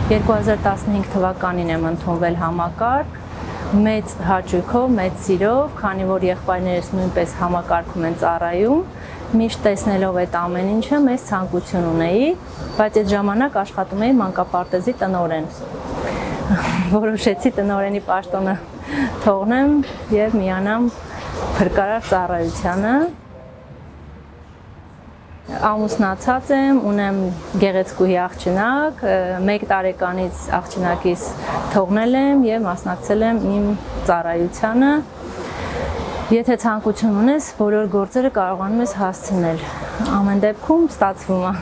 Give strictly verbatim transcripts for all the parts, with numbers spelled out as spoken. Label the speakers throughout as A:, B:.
A: երկու հազար տասնհինգ թվականին եմ ընդունվել համակարգ, մեծ հաճույքով, մեծ սիրով, քանի որ եղբայրներս նույնպես համակարգում են ծառայում, միշտ տեսնելով այդ ամեն ինչը մեծ ցանկություն ունեի, բայց այդ ժամանակ աշխատում էի մանկապարտեզի տնօրեն։ Որոշեցի տնօրենի պաշտոնը թողնեմ եւ միանամ փրկարար ծառայությանը։ Ամուսնացած եմ, ունեմ գեղեցկուհի աղջնակ, մեկ տարեկանից աղջնակից թողնել եմ եւ մասնակցել եմ իմ ծառայությանը։ Եթե ցանկություն ունես, բոլոր գործերը կարողանում ես հասցնել։ Ամեն դեպքում ստացվում է։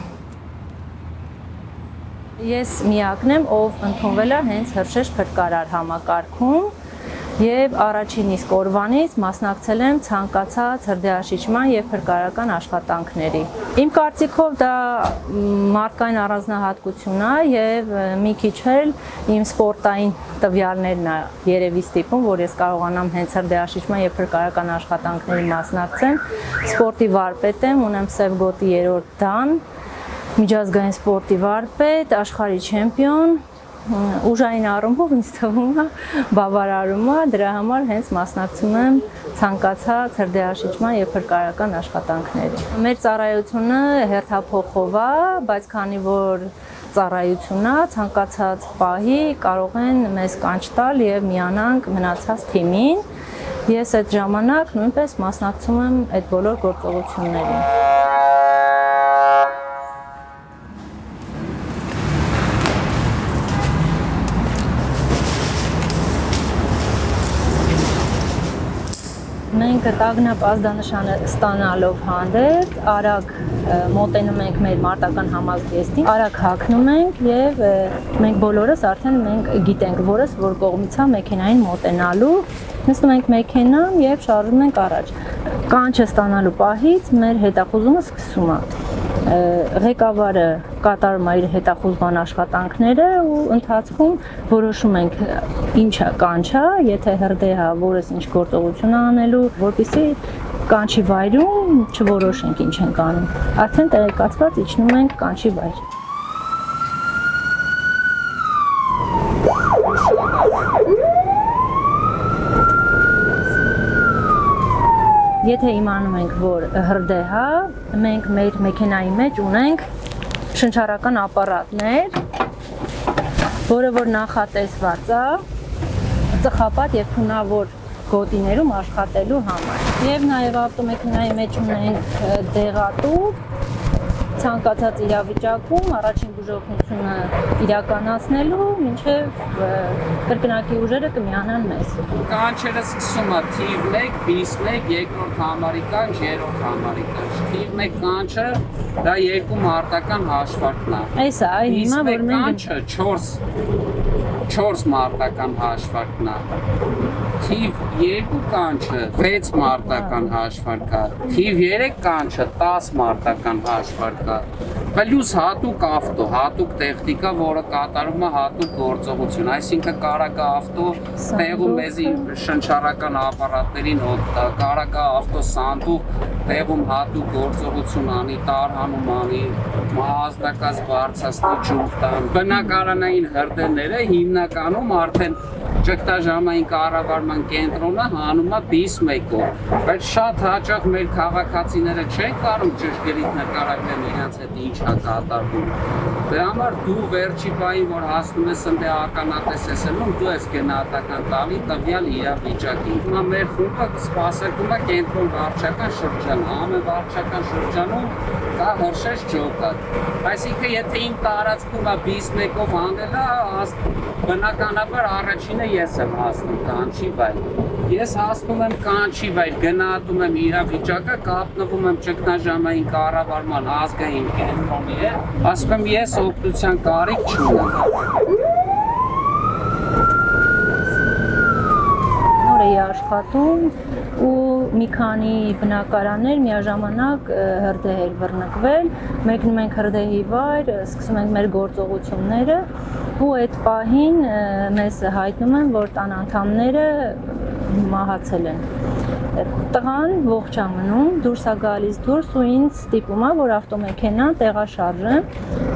A: Ես միակն եմ, ով ընդունվել է հենց Հրշեջ փրկարար համակարգում եւ առաջին իսկ օրվանից մասնակցել եմ ցանկացած հրդեհաշիջման եւ փրկարարական աշխատանքների։ Իմ կարծիքով դա մարդկային առանձնահատկություն է եւ մի քիչ էլ իմ սպորտային տվյալներն է երևի ստիպում, որ ես կարողանամ հենց հրդեհաշիջման եւ փրկարարական աշխատանքների մասնակցեմ։ Սպորտի վարպետ եմ, ունեմ սև գոտի երրորդ դան, միջազգային սպորտի վարպետ, աշխարհի չեմպիոն, ուժային առումով ինձ թվում է բավարարում է, դրա համար հենց մասնակցում եմ ցանկացած հրդեհաշիջման եւ փրկարարական աշխատանքների։ Մեր ծառայությունը հերթափոխով է, բայց քանի որ ծառայությունն է, ցանկացած պահի կարող են մեզ կանչ տալ եւ միանանք մնացած թիմին։ Ես այդ ժամանակ նույնպես մասնակցում եմ այդ բոլոր գործողություններին։ Մենք տագնապ ազդանշանը ստանալով հանդերձ արագ մոտենում ենք մեր մարտական համազգեստին, արագ հագնում ենք եւ մենք բոլորս արդեն մենք գիտենք, որս որ կողմից է մեքենային մոտենալու, նստում ենք մեքենան եւ շարժվում ենք առաջ։ Կանչը ստանալու պահից մեր հետախուզումը սկսում է։ Ղեկավարը կատարում է իր հետախուզման աշխատանքները ու ընթացքում որոշում ենք ինչա կանչա, եթե հրդեհ է, որս ինչ գործողություն անելու, որպեսզի կանչի վայրում չորոշենք ինչ ենք անում։ Արդեն տեղեկացված իջնում ենք կանչի վայր։ Եթե իմանում ենք, որ հրդեհ է, մենք մեր մեքենայի մեջ ունենք շնչառական ապարատներ, որը որ նախատեսված է ծխապատ եւ թունավոր գոտիներում աշխատելու համար։ Եվ նաեւ ավտոմեքենայի մեջ ունենք դեղատու, ցանկացած իրավիճակում առաջին բուժօգնությունը իրականացնելու, մինչև կրկնակի ուժերը կմիանան մեզ։
B: Կանչերը սկսում է թիվ մեկ, բիս մեկ, երկրորդ համարի կանչ, երրորդ համարի կանչ։ Թիվ մեկ կանչը դա երկու մարտական հաշվարկն է։
A: Այս է, այն հիմա որ մենք
B: կանչը չորս չորս մարտական հաշվարկն է։ Թիվ երկու կանչը վեց մարտական հաշվարկ է։ Թիվ երեք կանչը տաս մարտական հաշվարկ է։ Պլյուս հատուկ ավտո, հատուկ տեխնիկա, որը կատարում է հատուկ գործողություն, այսինքն կարագ ավտո տեղում մեզի շնչառական ապարատներին օգտա, կարագ ավտո սանդուղ տեղում հատուկ գործողություն անի, տարհանում անի, ազդակած բարձրացնի ջուր տան։ Բնակարանային հրդեհները հիմնականում արդեն ճգնաժամային կառավարման կենտրոնը հանում է բիս մեկով, բայց շատ հաճախ մեր քաղաքացիները չեն կարող ճշգրիտ նկարագրել իրենց հետ ինչ է կատարվում։ Դրա համար դու վերջի բային, որ հասնում ես ընդ ականատես ես ելնում, դու ես գնահատական տալի տվյալ իրավիճակին։ Հիմա մեր խումբը սպասարկում է կենտրոն վարչական շրջան, ամեն վարչական շրջանում կա Հրշեջ ջոկատ։ Այսինքն եթե իմ տարածքում է բիս մեկով հանելա, բնականաբար առաջինը ես եմ հասնում կանչի վայր։ Ես հասնում եմ կանչի վայր, գնահատում եմ իրավիճակը, կապնվում եմ ճգնաժամային կառավարման ազգային կենտրոնի հետ, ասում եմ ես օգնության կարիք չունեմ։
A: Նոր էի աշխատում ու մի քանի բնակարաններ միաժամանակ հրդեհ էր բռնկվել, մեկնում ենք հրդեհի վայր, սկսում ենք մեր գործողությունները ու այդ պահին մեզ հայտնում են, որ տան անդամները մահացել են։ Տղան ողջ է մնում, դուրս է գալիս դուրս ու ինձ ստիպում է, որ ավտոմեքենան տեղաշարժեմ,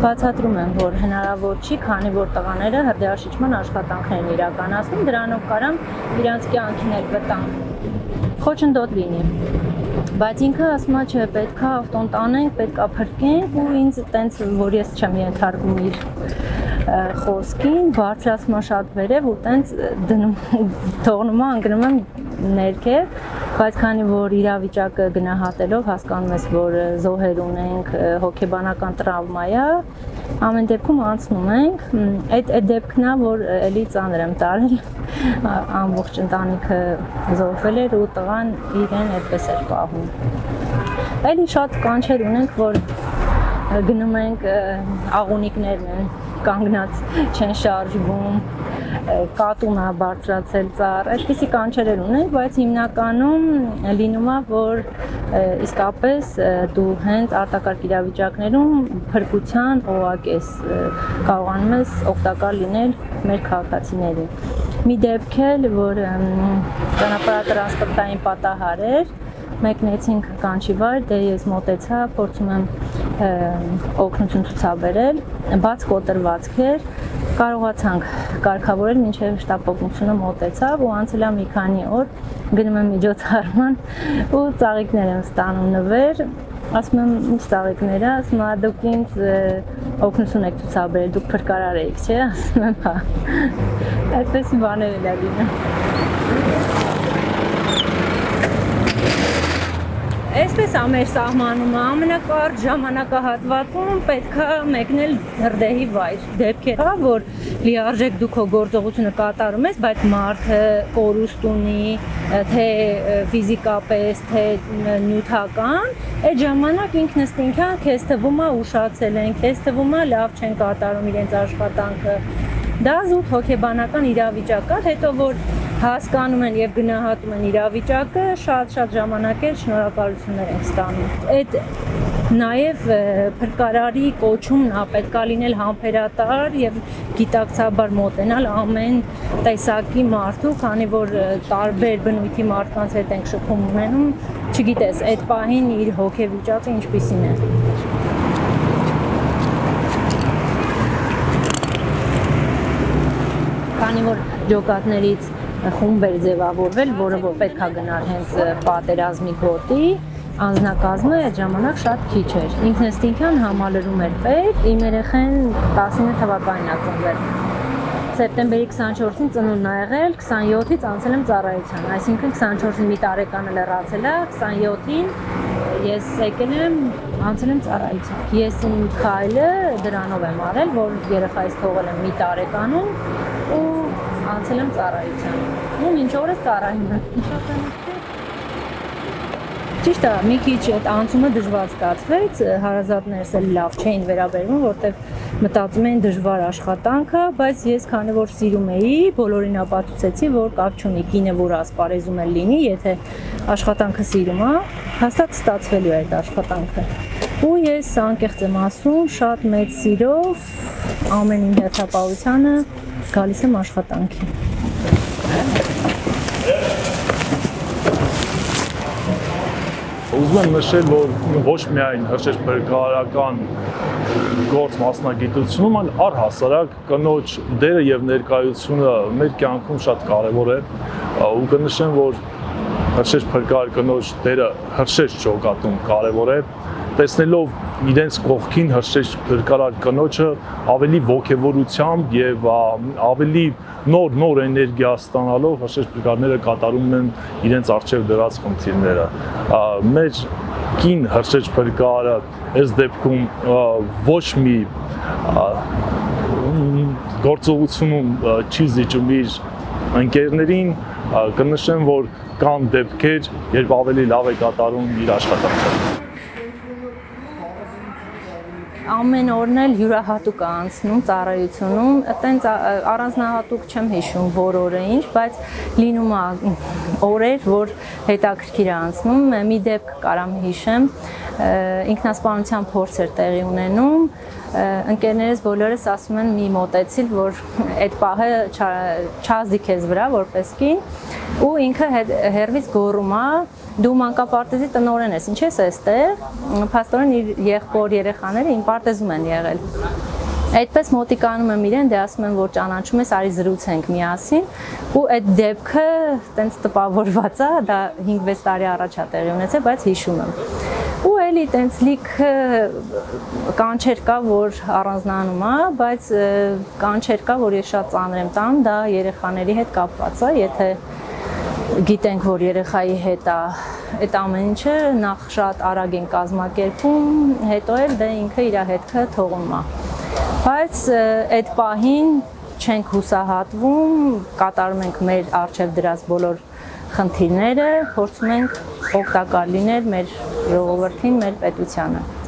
A: բացատրում եմ, որ հնարավոր չի, քանի որ տղաները հրդեհաշիջման աշխատանքներ են իրականացնում, դրանով կարամ իրանց կյանքին էլ վտանգ խոչընդոտ լինի։ Բայց ինքը ասում է, չէ, պետք է ավտոն տանենք, պետք է փրկենք ու ինձ տենց, որ ես չեմ ենթարկում իր խոսքին, բարձրացում է շատ վերև ու տենց դնում թողնում է, ընկնում եմ ներքև, բայց քանի որ իրավիճակը գնահատելով հասկանում ես, որ զոհեր ունենք, հոգեբանական տրավմա է, ամեն դեպքում անցնում ենք, այդ այդ դեպքն է, որ էլի ծանր եմ տարել, ամբողջ ընտանիքը զոհվել էր ու տղան իրեն այդպես էր պահում։ Էլի շատ կանչեր ունենք, որ գնում ենք, աղունիկներն են կանգնած չեն շարժվում, կատուն է բարձրացել ծառ, այդպիսի կանչեր ունենք, բայց հիմնականում լինում է, որ իսկապես դու հենց արտակարգ իրավիճակներում փրկության օղակ ես կարողանում ես օգտակար լինել մեր քաղաքացիներին։ Մի դեպք էլ, որ ճանապարհատրանսպորտային պատահար էր, մեկնեցինք կանչի վայր, դե ես մոտեցա, փորձում եմ օգնություն ցուցաբերել, բաց կոտրվածք էր, կարողացանք կարգավորել մինչև շտապ օգնությունը մոտեցավ ու անցել է մի քանի օր, գնում եմ միջոցառման ու ծաղիկներ եմ ստանում նվեր, ասում եմ ինչ ծաղիկներ է, ասում է դուք ինձ օգնություն եք ցուցաբերել, դուք փրկարար եք, չէ, ասում եմ հա, այդպեսի բաներ էլ է լինում։ Այսպես է մեր սահմանում, ամենակարճ ժամանակահատվածում պետք է մեկնել հրդեհի վայր։ Դեպքեր կա, որ լիարժեք դու քո գործողությունը կատարում ես, բայց մարդը կորուստ ունի, թե ֆիզիկապես, թե նյութական, այդ ժամանակ ինքնըստինքյան քեզ թվում է ուշացել են, քեզ թվում է լավ չեն կատարում իրենց աշխատանքը։ Դա զուտ հոգեբանական իրավիճակ է, հետո որ հասկանում են եւ գնահատում են իրավիճակը, շատ-շատ ժամանակ էլ շնորհակալություններ են ստանում։ Այդ նաեւ փրկարարի կոչումն է պետք է լինել համբերատար եւ գիտակցաբար մոտենալ ամեն տեսակի մարդու, քանի որ տարբեր բնույթի մարդկանց հետ ենք շփում ունենում, չգիտես, այդ պահին իր հոգեվիճակը ինչպիսին է։ Քանի որ ջոկատներից խումբ էր ձևավորվել, որը որ պետք է գնալ հենց պատերազմի գոտի, անձնակազմը այդ ժամանակ շատ քիչ էր։ Ինքնըստինքյան համալրում էր պետք, իմ երեխեն տասնինը թվականին է ծնվել։ Սեպտեմբերի քսանչորսին ծնունդն ա եղել, քսանյոթից անցել եմ ծառայության, այսինքն քսանչորսին մի տարեկանը լրացել է, քսանյոթին ես եկել եմ, անցել եմ ծառայության։ Ես իմ քայլը դրանով եմ արել, որ երեխայից թողել եմ մի տարեկանում ու անցել եմ ծառայության։ Ու մինչ օրս ծառայում եմ։ Ճիշտ է, մի քիչ այդ անցումը դժվար ստացվեց, հարազատներս էլ լավ չէին վերաբերվում, որտեվ մտածում էին դժվար աշխատանք է, բայց ես քանի որ սիրում էի, բոլորին ապացուցեցի, որ կապ չունի, կինը որ ասպարեզում էլ լինի, եթե աշխատանքը սիրում է, հաստատ ստացվելու է այդ աշխատանքը։ Ու ես անկեղծ եմ ասում, շատ մեծ սիրով ամեն իմ հերթապահությանը գալիս եմ աշխատանքի։
C: Ուզում եմ նշել, որ ոչ միայն հրշեջփրկարարական գործ մասնագիտությունում, այլ առհասարակ կնոջ դերը եւ ներկայությունը մեր կյանքում շատ կարեւոր է, ու կնշեմ, որ հրշեջփրկարար կնոջ դերը հրշեջ ջոկատում կարեւոր է, տեսնելով իրենց կողքին հրշեջփրկարար կնոջը ավելի ոգևորությամբ եւ ավելի նոր նոր էներգիա ստանալով հրշեջփրկարները կատարում են իրենց արժեվ դրած խնդիրները։ Մեր կին հրշեջփրկարարը այս դեպքում ոչ մի գործողությունում չի զիջում իր ընկերներին, կնշեմ, որ կան դեպքեր, երբ ավելի լավ է կատարում իր աշխատանքը։
A: Ամեն օրն էլ յուրահատուկ է անցնում ծառայությունում, այտենց առանձնահատուկ չեմ հիշում, որ օրը ինչ, բայց լինում է օրեր, որ հետաքրքիր է անցնում, մի դեպք կարամ հիշեմ, ինքնասպանության փորձ էր տեղի ունենում, ընկերներս բոլորս ասում են մի մոտեցիլ, որ այդ պահը չազդի քեզ վրա որպես կին, ու ինքը հերվից գոռում է, դու մանկապարտեզի տնօրեն ես, ինչ ես այստեղ, փաստորեն իր եղբոր երեխաները իմ պարտեզում են եղել։ Այդպես մոտիկանում եմ իրեն, դե ասում եմ, որ ճանաչում ես, արի զրուցենք միասին, ու այդ դեպքը տենց տպավորված է, դա հինգ-վեց տարի առաջ է տեղի ունեցել, բայց հիշում եմ։ Ու էլի տենց լիքը կանչեր կա, որ առանձնանում է, բայց կանչեր կա, որ ես շատ ծանր եմ տանում, դա երեխաների հետ կապված է, եթե գիտենք, որ երեխայի հետ է այդ ամեն ինչը, նախ շատ արագ են կազմակերպում, հետո էլ դե ինքը իր հետքը թողում է։ Բայց այդ պահին չենք հուսահատվում, կատարում ենք մեր առջև դրած բոլոր խնդիրները, փորձում ենք օգտակար լինել մեր ժողովրդին, մեր պետությանը։